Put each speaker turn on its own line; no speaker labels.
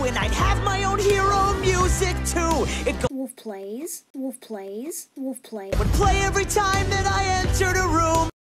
and I'd have my own hero music too.
Wolf plays, wolf plays, wolf plays.
Would play every time that I entered a room.